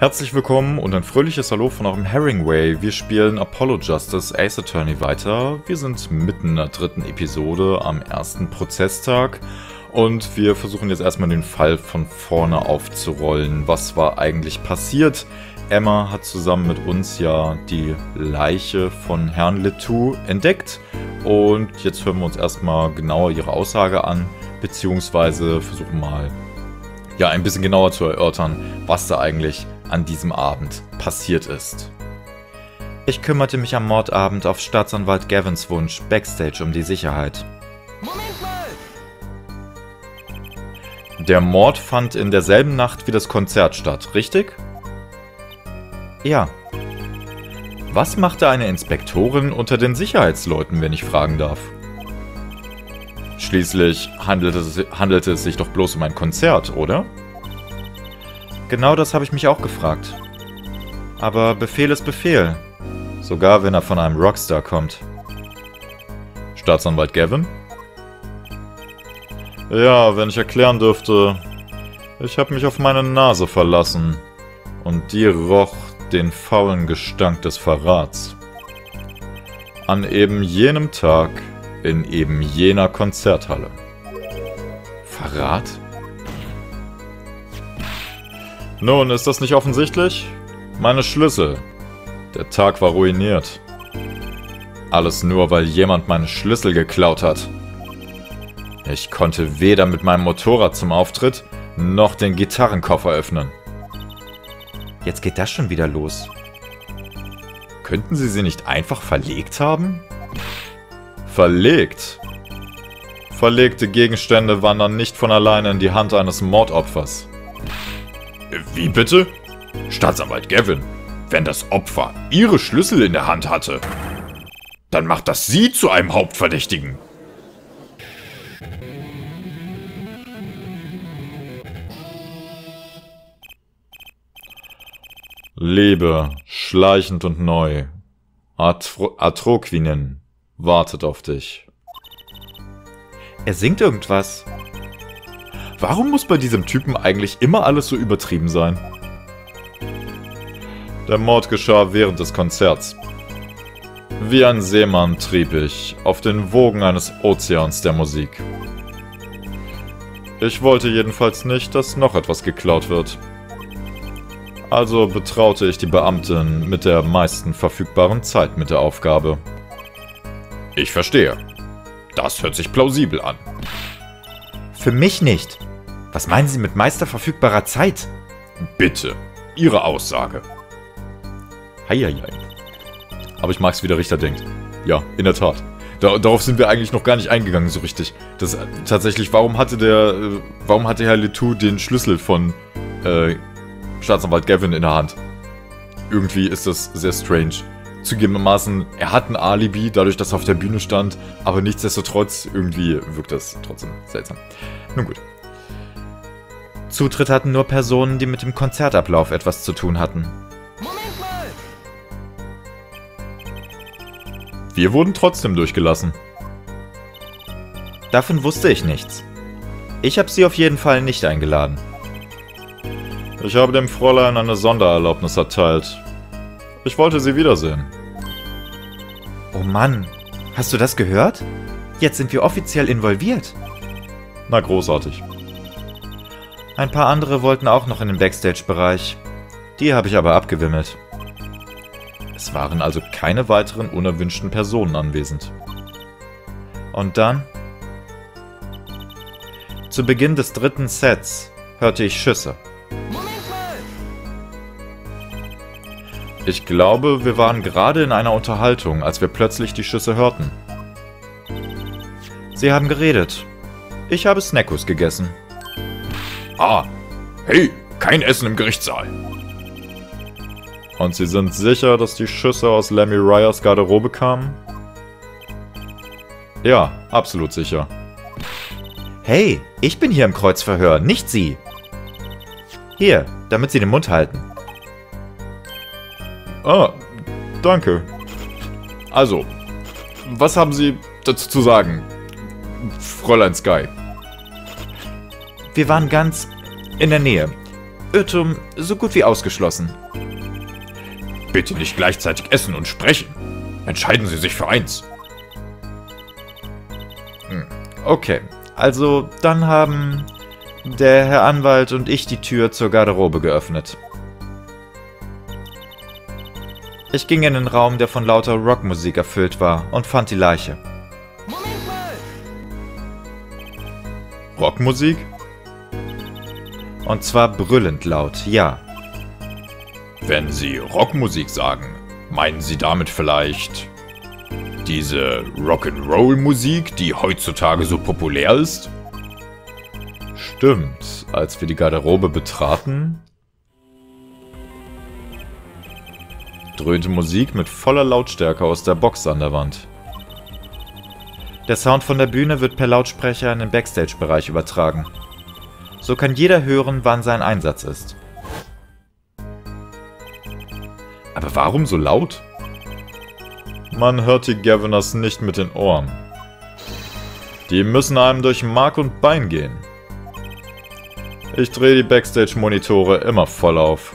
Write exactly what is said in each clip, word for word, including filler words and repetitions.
Herzlich willkommen und ein fröhliches Hallo von eurem Herringway. Wir spielen Apollo Justice Ace Attorney weiter. Wir sind mitten in der dritten Episode am ersten Prozesstag und wir versuchen jetzt erstmal den Fall von vorne aufzurollen. Was war eigentlich passiert? Emma hat zusammen mit uns ja die Leiche von Herrn Letou entdeckt und jetzt hören wir uns erstmal genauer ihre Aussage an, beziehungsweise versuchen mal ja ein bisschen genauer zu erörtern, was da eigentlich an diesem Abend passiert ist. Ich kümmerte mich am Mordabend auf Staatsanwalt Gavins Wunsch backstage um die Sicherheit. Moment mal! Der Mord fand in derselben Nacht wie das Konzert statt, richtig? Ja. Was machte eine Inspektorin unter den Sicherheitsleuten, wenn ich fragen darf? Schließlich handelte es, handelte es sich doch bloß um ein Konzert, oder? Genau das habe ich mich auch gefragt. Aber Befehl ist Befehl. Sogar wenn er von einem Rockstar kommt. Staatsanwalt Gavin? Ja, wenn ich erklären dürfte. Ich habe mich auf meine Nase verlassen. Und die roch den faulen Gestank des Verrats. An eben jenem Tag in eben jener Konzerthalle. Verrat? Nun, ist das nicht offensichtlich? Meine Schlüssel. Der Tag war ruiniert. Alles nur, weil jemand meine Schlüssel geklaut hat. Ich konnte weder mit meinem Motorrad zum Auftritt, noch den Gitarrenkoffer öffnen. Jetzt geht das schon wieder los. Könnten Sie sie nicht einfach verlegt haben? Verlegt? Verlegte Gegenstände wandern nicht von alleine in die Hand eines Mordopfers. Wie bitte? Staatsanwalt Gavin, wenn das Opfer Ihre Schlüssel in der Hand hatte, dann macht das Sie zu einem Hauptverdächtigen. Liebe, schleichend und neu, Atro Atroquinen wartet auf dich. Er singt irgendwas. Warum muss bei diesem Typen eigentlich immer alles so übertrieben sein? Der Mord geschah während des Konzerts. Wie ein Seemann trieb ich auf den Wogen eines Ozeans der Musik. Ich wollte jedenfalls nicht, dass noch etwas geklaut wird. Also betraute ich die Beamtin mit der meisten verfügbaren Zeit mit der Aufgabe. Ich verstehe. Das hört sich plausibel an. Für mich nicht. Was meinen Sie mit meister verfügbarer Zeit? Bitte, Ihre Aussage. Heieiei. Aber ich mag's, wie der Richter denkt. Ja, in der Tat. Da, darauf sind wir eigentlich noch gar nicht eingegangen so richtig. Das tatsächlich, warum hatte der, äh, warum hatte Herr Letou den Schlüssel von äh, Staatsanwalt Gavin in der Hand? Irgendwie ist das sehr strange. Zugegebenermaßen, er hat ein Alibi, dadurch, dass er auf der Bühne stand, aber nichtsdestotrotz, irgendwie wirkt das trotzdem seltsam. Nun gut. Zutritt hatten nur Personen, die mit dem Konzertablauf etwas zu tun hatten. Moment mal! Wir wurden trotzdem durchgelassen. Davon wusste ich nichts. Ich habe sie auf jeden Fall nicht eingeladen. Ich habe dem Fräulein eine Sondererlaubnis erteilt. Ich wollte sie wiedersehen. Oh Mann, hast du das gehört? Jetzt sind wir offiziell involviert. Na, großartig. Ein paar andere wollten auch noch in den Backstage-Bereich. Die habe ich aber abgewimmelt. Es waren also keine weiteren unerwünschten Personen anwesend. Und dann? Zu Beginn des dritten Sets hörte ich Schüsse. Moment mal! Ich glaube, wir waren gerade in einer Unterhaltung, als wir plötzlich die Schüsse hörten. Sie haben geredet. Ich habe Snackus gegessen. Ah, hey, kein Essen im Gerichtssaal. Und Sie sind sicher, dass die Schüsse aus Lemmy Ryers Garderobe kamen? Ja, absolut sicher. Hey, ich bin hier im Kreuzverhör, nicht Sie. Hier, damit Sie den Mund halten. Ah, danke. Also, was haben Sie dazu zu sagen, Fräulein Sky? Wir waren ganz in der Nähe. Irrtum so gut wie ausgeschlossen. Bitte nicht gleichzeitig essen und sprechen. Entscheiden Sie sich für eins. Hm. Okay, also dann haben der Herr Anwalt und ich die Tür zur Garderobe geöffnet. Ich ging in den Raum, der von lauter Rockmusik erfüllt war, und fand die Leiche. Moment mal! Rockmusik? Und zwar brüllend laut, ja. Wenn Sie Rockmusik sagen, meinen Sie damit vielleicht diese Rock'n'Roll-Musik, die heutzutage so populär ist? Stimmt, als wir die Garderobe betraten, dröhnte Musik mit voller Lautstärke aus der Box an der Wand. Der Sound von der Bühne wird per Lautsprecher in den Backstage-Bereich übertragen. So kann jeder hören, wann sein Einsatz ist. Aber warum so laut? Man hört die Governors nicht mit den Ohren. Die müssen einem durch Mark und Bein gehen. Ich drehe die Backstage-Monitore immer voll auf.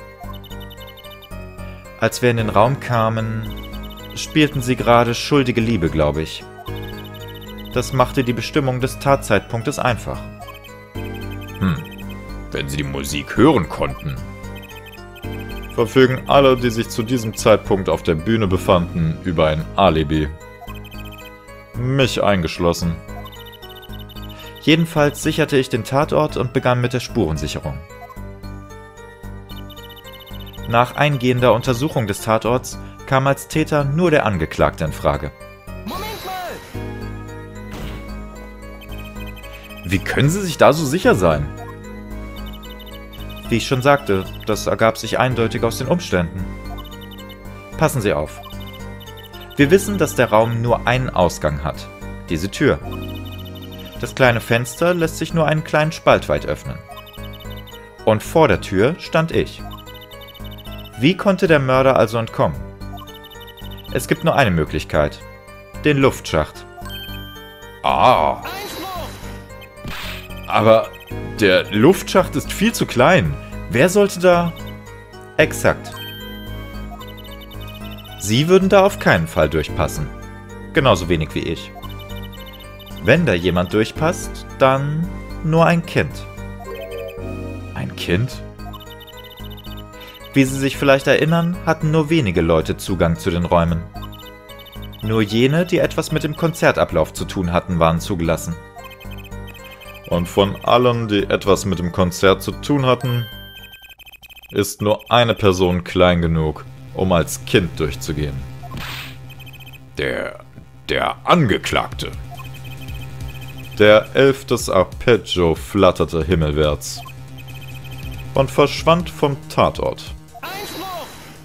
Als wir in den Raum kamen, spielten sie gerade Schuldige Liebe, glaube ich. Das machte die Bestimmung des Tatzeitpunktes einfach. Hm, wenn sie die Musik hören konnten, verfügen alle, die sich zu diesem Zeitpunkt auf der Bühne befanden, über ein Alibi. Mich eingeschlossen. Jedenfalls sicherte ich den Tatort und begann mit der Spurensicherung. Nach eingehender Untersuchung des Tatorts kam als Täter nur der Angeklagte in Frage. Moment mal! Wie können Sie sich da so sicher sein? Wie ich schon sagte, das ergab sich eindeutig aus den Umständen. Passen Sie auf. Wir wissen, dass der Raum nur einen Ausgang hat. Diese Tür. Das kleine Fenster lässt sich nur einen kleinen Spalt weit öffnen. Und vor der Tür stand ich. Wie konnte der Mörder also entkommen? Es gibt nur eine Möglichkeit. Den Luftschacht. Ah. Einspruch! Aber der Luftschacht ist viel zu klein. Wer sollte da... Exakt. Sie würden da auf keinen Fall durchpassen. Genauso wenig wie ich. Wenn da jemand durchpasst, dann nur ein Kind. Ein Kind? Wie Sie sich vielleicht erinnern, hatten nur wenige Leute Zugang zu den Räumen. Nur jene, die etwas mit dem Konzertablauf zu tun hatten, waren zugelassen. Und von allen, die etwas mit dem Konzert zu tun hatten, ist nur eine Person klein genug, um als Kind durchzugehen. Der... der Angeklagte. Der Elf des Arpeggio flatterte himmelwärts und verschwand vom Tatort. Einspruch!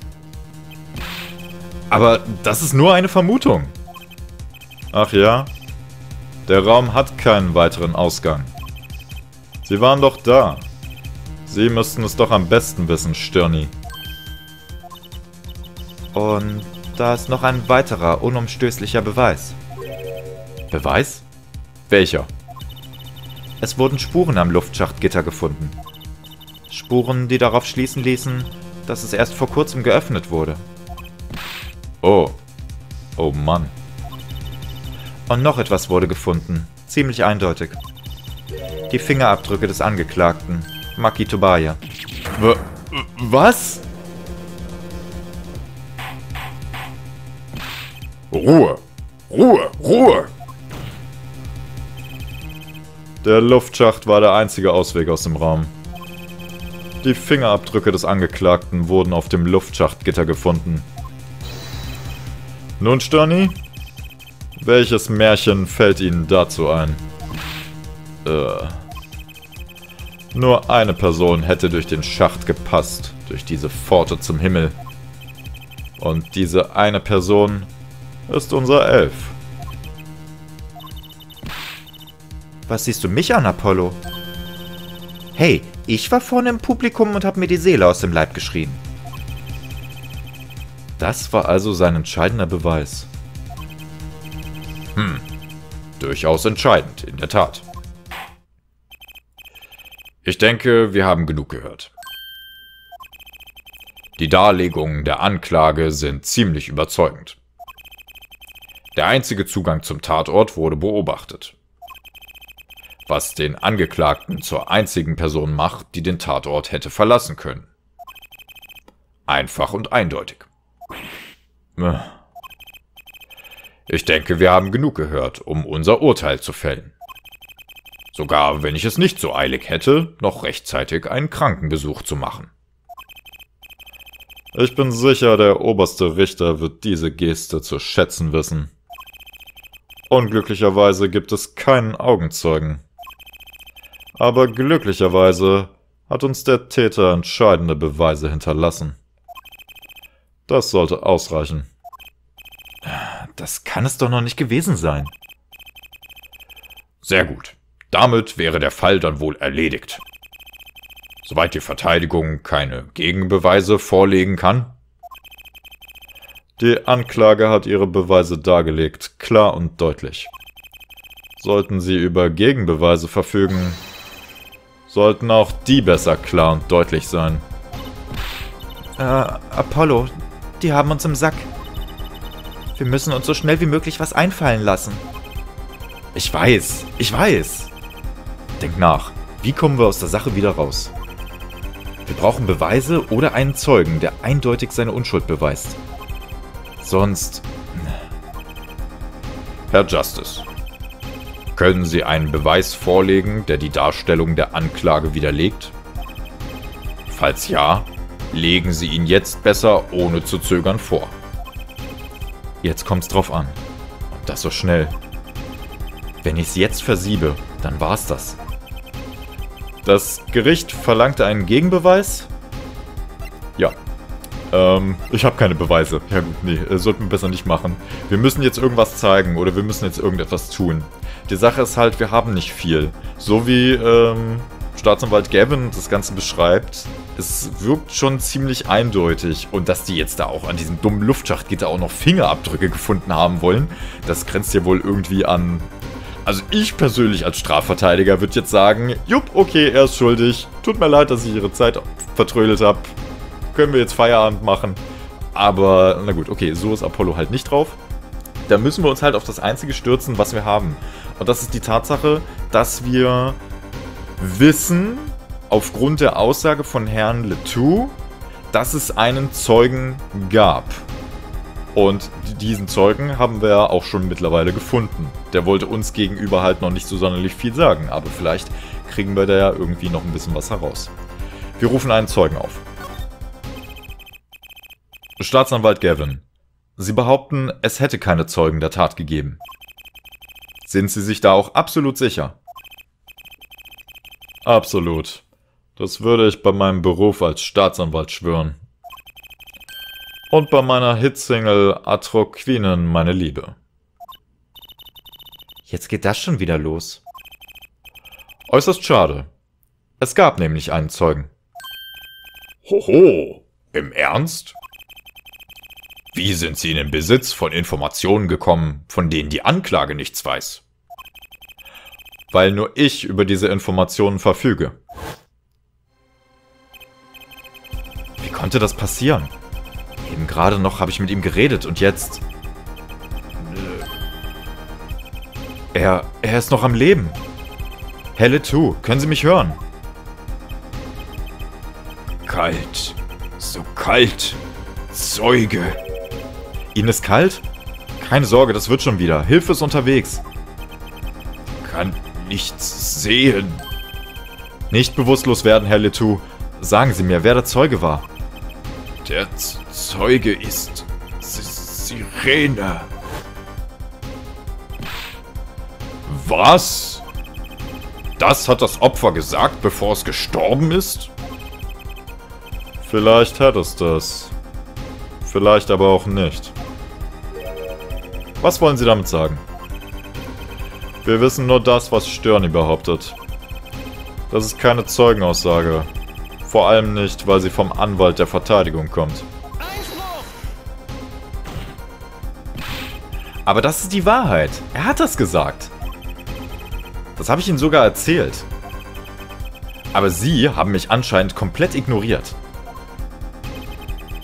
Aber das ist nur eine Vermutung. Ach ja? Der Raum hat keinen weiteren Ausgang. Sie waren doch da. Sie müssten es doch am besten wissen, Stirni. Und da ist noch ein weiterer unumstößlicher Beweis. Beweis? Welcher? Es wurden Spuren am Luftschachtgitter gefunden. Spuren, die darauf schließen ließen, dass es erst vor kurzem geöffnet wurde. Oh. Oh Mann. Und noch etwas wurde gefunden. Ziemlich eindeutig. Die Fingerabdrücke des Angeklagten, Maki Tobaya. W- was? Ruhe! Ruhe! Ruhe! Der Luftschacht war der einzige Ausweg aus dem Raum. Die Fingerabdrücke des Angeklagten wurden auf dem Luftschachtgitter gefunden. Nun, Stirni? Welches Märchen fällt Ihnen dazu ein? Äh. Nur eine Person hätte durch den Schacht gepasst, durch diese Pforte zum Himmel. Und diese eine Person ist unser Elf. Was siehst du mich an, Apollo? Hey, ich war vorne im Publikum und habe mir die Seele aus dem Leib geschrien. Das war also sein entscheidender Beweis. Hm, durchaus entscheidend, in der Tat. Ich denke, wir haben genug gehört. Die Darlegungen der Anklage sind ziemlich überzeugend. Der einzige Zugang zum Tatort wurde beobachtet, was den Angeklagten zur einzigen Person macht, die den Tatort hätte verlassen können. Einfach und eindeutig. Ich denke, wir haben genug gehört, um unser Urteil zu fällen. Sogar wenn ich es nicht so eilig hätte, noch rechtzeitig einen Krankenbesuch zu machen. Ich bin sicher, der oberste Richter wird diese Geste zu schätzen wissen. Unglücklicherweise gibt es keinen Augenzeugen. Aber glücklicherweise hat uns der Täter entscheidende Beweise hinterlassen. Das sollte ausreichen. Das kann es doch noch nicht gewesen sein. Sehr gut. Damit wäre der Fall dann wohl erledigt. Soweit die Verteidigung keine Gegenbeweise vorlegen kann. Die Anklage hat ihre Beweise dargelegt, klar und deutlich. Sollten sie über Gegenbeweise verfügen, sollten auch die besser klar und deutlich sein. Äh, Apollo, die haben uns im Sack. Wir müssen uns so schnell wie möglich was einfallen lassen. Ich weiß, ich weiß. Denk nach, wie kommen wir aus der Sache wieder raus? Wir brauchen Beweise oder einen Zeugen, der eindeutig seine Unschuld beweist. Sonst... Herr Justice, können Sie einen Beweis vorlegen, der die Darstellung der Anklage widerlegt? Falls ja, legen Sie ihn jetzt besser ohne zu zögern vor. Jetzt kommt's drauf an. Und das so schnell. Wenn ich's jetzt versiebe, dann war's das. Das Gericht verlangte einen Gegenbeweis? Ja. Ähm, ich habe keine Beweise. Ja gut, nee, sollten wir besser nicht machen. Wir müssen jetzt irgendwas zeigen oder wir müssen jetzt irgendetwas tun. Die Sache ist halt, wir haben nicht viel. So wie, ähm, Staatsanwalt Gavin das Ganze beschreibt, es wirkt schon ziemlich eindeutig. Und dass die jetzt da auch an diesem dummen Luftschachtgitter auch noch Fingerabdrücke gefunden haben wollen, das grenzt ja wohl irgendwie an... Also ich persönlich als Strafverteidiger würde jetzt sagen, jupp, okay, er ist schuldig. Tut mir leid, dass ich Ihre Zeit vertrödelt habe. Können wir jetzt Feierabend machen. Aber, na gut, okay, so ist Apollo halt nicht drauf. Da müssen wir uns halt auf das Einzige stürzen, was wir haben. Und das ist die Tatsache, dass wir wissen, aufgrund der Aussage von Herrn Letou, dass es einen Zeugen gab. Und diesen Zeugen haben wir auch schon mittlerweile gefunden. Der wollte uns gegenüber halt noch nicht so sonderlich viel sagen, aber vielleicht kriegen wir da ja irgendwie noch ein bisschen was heraus. Wir rufen einen Zeugen auf. Staatsanwalt Gavin, Sie behaupten, es hätte keine Zeugen der Tat gegeben. Sind Sie sich da auch absolut sicher? Absolut. Das würde ich bei meinem Beruf als Staatsanwalt schwören. Und bei meiner Hitsingle Atroquinen, meine Liebe. Jetzt geht das schon wieder los. Äußerst schade. Es gab nämlich einen Zeugen. Hoho, im Ernst? Wie sind Sie in den Besitz von Informationen gekommen, von denen die Anklage nichts weiß? Weil nur ich über diese Informationen verfüge. Wie konnte das passieren? Eben gerade noch habe ich mit ihm geredet und jetzt... Er, er ist noch am Leben. Herr Letou, können Sie mich hören? Kalt. So kalt. Zeuge. Ihnen ist kalt? Keine Sorge, das wird schon wieder. Hilfe ist unterwegs. Kann nichts sehen. Nicht bewusstlos werden, Herr Letou. Sagen Sie mir, wer der Zeuge war. Der Z Zeuge ist S Sirene. Was? Das hat das Opfer gesagt, bevor es gestorben ist? Vielleicht hat es das. Vielleicht aber auch nicht. Was wollen Sie damit sagen? Wir wissen nur das, was Störny behauptet. Das ist keine Zeugenaussage. Vor allem nicht, weil sie vom Anwalt der Verteidigung kommt. Aber das ist die Wahrheit. Er hat das gesagt. Das habe ich Ihnen sogar erzählt. Aber Sie haben mich anscheinend komplett ignoriert.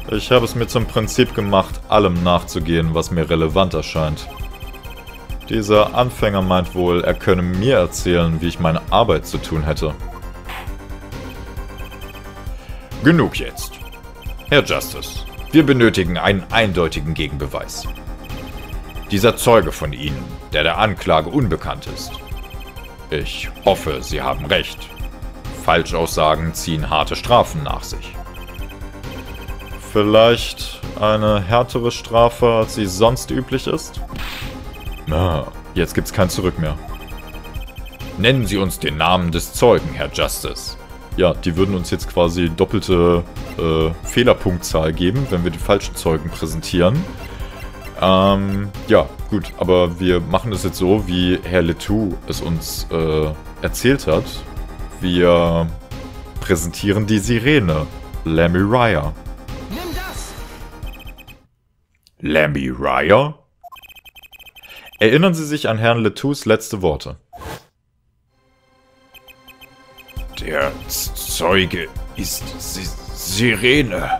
Ich habe es mir zum Prinzip gemacht, allem nachzugehen, was mir relevant erscheint. Dieser Anfänger meint wohl, er könne mir erzählen, wie ich meine Arbeit zu tun hätte. Genug jetzt. Herr Justice, wir benötigen einen eindeutigen Gegenbeweis. Dieser Zeuge von Ihnen, der der Anklage unbekannt ist. Ich hoffe, Sie haben recht. Falschaussagen ziehen harte Strafen nach sich. Vielleicht eine härtere Strafe, als sie sonst üblich ist? Na, jetzt gibt's kein Zurück mehr. Nennen Sie uns den Namen des Zeugen, Herr Justice. Ja, die würden uns jetzt quasi doppelte äh, Fehlerpunktzahl geben, wenn wir die falschen Zeugen präsentieren. Ähm, ja, gut, aber wir machen es jetzt so, wie Herr Letou es uns äh, erzählt hat. Wir präsentieren die Sirene, Lammy Raya. Nimm das! Lammy Raya? Erinnern Sie sich an Herrn Letous letzte Worte. Der Zeuge ist S Sirene.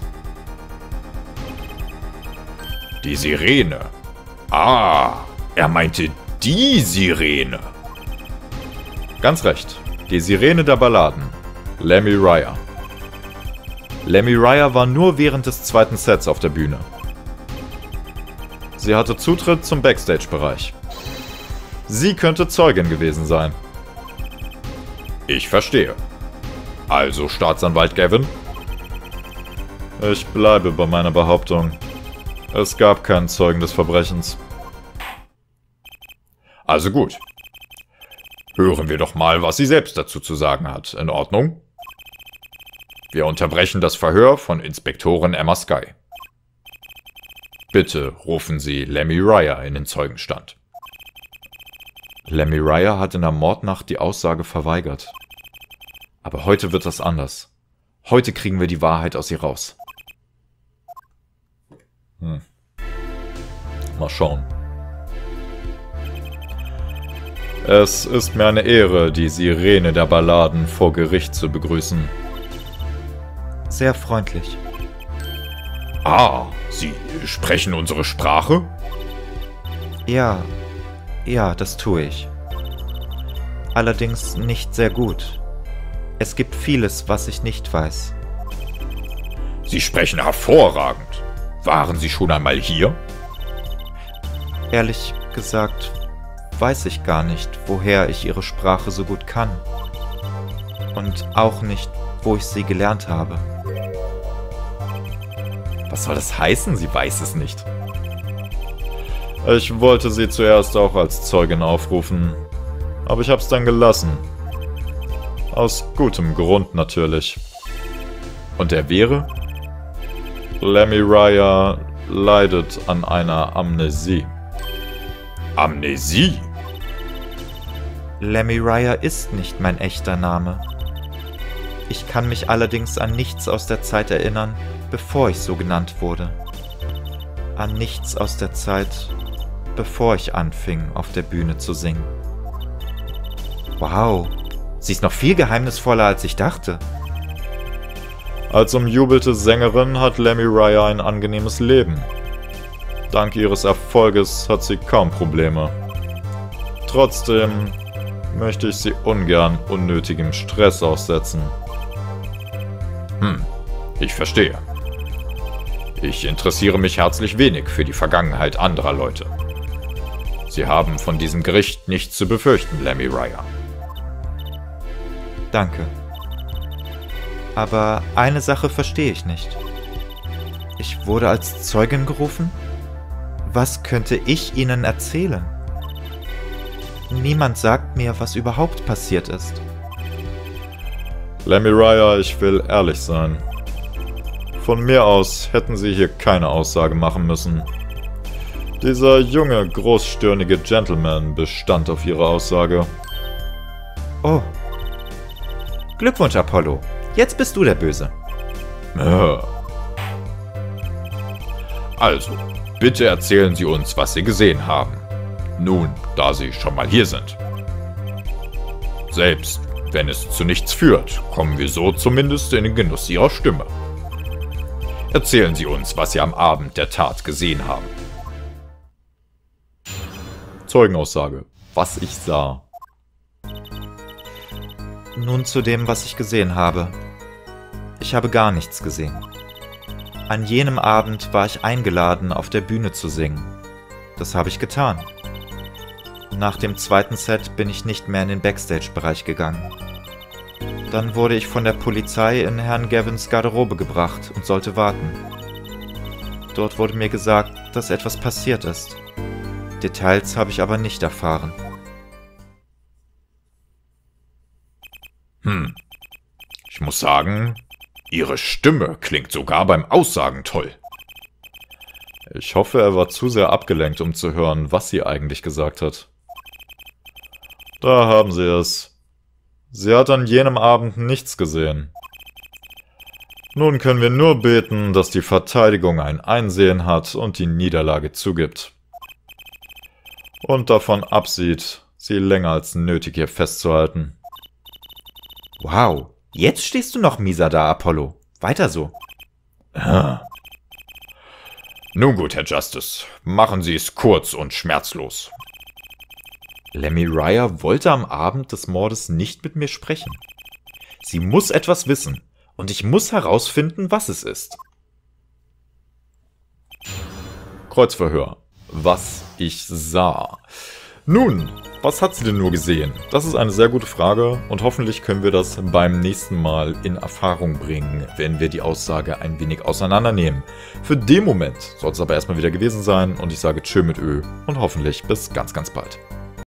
Die Sirene. Ah, er meinte die Sirene. Ganz recht. Die Sirene der Balladen. Lammy Raya. Lammy Raya war nur während des zweiten Sets auf der Bühne. Sie hatte Zutritt zum Backstage-Bereich. Sie könnte Zeugin gewesen sein. Ich verstehe. Also Staatsanwalt Gavin? Ich bleibe bei meiner Behauptung. Es gab keinen Zeugen des Verbrechens. Also gut. Hören wir doch mal, was sie selbst dazu zu sagen hat. In Ordnung? Wir unterbrechen das Verhör von Inspektorin Emma Sky. Bitte rufen Sie Lammy Raya in den Zeugenstand. Lammy Raya hat in der Mordnacht die Aussage verweigert. Aber heute wird das anders. Heute kriegen wir die Wahrheit aus ihr raus. Hm. Mal schauen. Es ist mir eine Ehre, die Sirene der Balladen vor Gericht zu begrüßen. Sehr freundlich. Ah, Sie sprechen unsere Sprache? Ja, ja, das tue ich. Allerdings nicht sehr gut. Es gibt vieles, was ich nicht weiß. Sie sprechen hervorragend. Waren Sie schon einmal hier? Ehrlich gesagt, weiß ich gar nicht, woher ich Ihre Sprache so gut kann. Und auch nicht, wo ich sie gelernt habe. Was soll das heißen? Sie weiß es nicht. Ich wollte sie zuerst auch als Zeugin aufrufen, aber ich hab's dann gelassen. Aus gutem Grund natürlich. Und der wäre? Lammy Raya leidet an einer Amnesie. Amnesie? Lammy Raya ist nicht mein echter Name. Ich kann mich allerdings an nichts aus der Zeit erinnern, bevor ich so genannt wurde. An nichts aus der Zeit, bevor ich anfing, auf der Bühne zu singen. Wow, sie ist noch viel geheimnisvoller, als ich dachte. Als umjubelte Sängerin hat Lammy Raya ein angenehmes Leben. Dank ihres Erfolges hat sie kaum Probleme. Trotzdem möchte ich sie ungern unnötigem Stress aussetzen. Hm, ich verstehe. Ich interessiere mich herzlich wenig für die Vergangenheit anderer Leute. Sie haben von diesem Gericht nichts zu befürchten, Lammy Raya. Danke. Aber eine Sache verstehe ich nicht. Ich wurde als Zeugin gerufen? Was könnte ich Ihnen erzählen? Niemand sagt mir, was überhaupt passiert ist. Lammy Raya, ich will ehrlich sein. Von mir aus hätten Sie hier keine Aussage machen müssen. Dieser junge, großstirnige Gentleman bestand auf Ihre Aussage. Oh. Glückwunsch, Apollo. Jetzt bist du der Böse. Also, bitte erzählen Sie uns, was Sie gesehen haben. Nun, da Sie schon mal hier sind. Selbst wenn es zu nichts führt, kommen wir so zumindest in den Genuss Ihrer Stimme. Erzählen Sie uns, was Sie am Abend der Tat gesehen haben. Zeugenaussage. Was ich sah. Nun zu dem, was ich gesehen habe. Ich habe gar nichts gesehen. An jenem Abend war ich eingeladen, auf der Bühne zu singen. Das habe ich getan. Nach dem zweiten Set bin ich nicht mehr in den Backstage-Bereich gegangen. Dann wurde ich von der Polizei in Herrn Gavins Garderobe gebracht und sollte warten. Dort wurde mir gesagt, dass etwas passiert ist. Details habe ich aber nicht erfahren. Hm. Ich muss sagen, Ihre Stimme klingt sogar beim Aussagen toll. Ich hoffe, er war zu sehr abgelenkt, um zu hören, was sie eigentlich gesagt hat. Da haben Sie es. Sie hat an jenem Abend nichts gesehen. Nun können wir nur beten, dass die Verteidigung ein Einsehen hat und die Niederlage zugibt. Und davon absieht, sie länger als nötig hier festzuhalten. Wow, jetzt stehst du noch mieser da, Apollo. Weiter so. Ah. Nun gut, Herr Justice, machen Sie es kurz und schmerzlos. Lemmy Ryer wollte am Abend des Mordes nicht mit mir sprechen. Sie muss etwas wissen, und ich muss herausfinden, was es ist. Kreuzverhör. Was ich sah. Nun, was hat sie denn nur gesehen? Das ist eine sehr gute Frage und hoffentlich können wir das beim nächsten Mal in Erfahrung bringen, wenn wir die Aussage ein wenig auseinandernehmen. Für den Moment soll es aber erstmal wieder gewesen sein und ich sage Tschö mit Ö und hoffentlich bis ganz, ganz bald.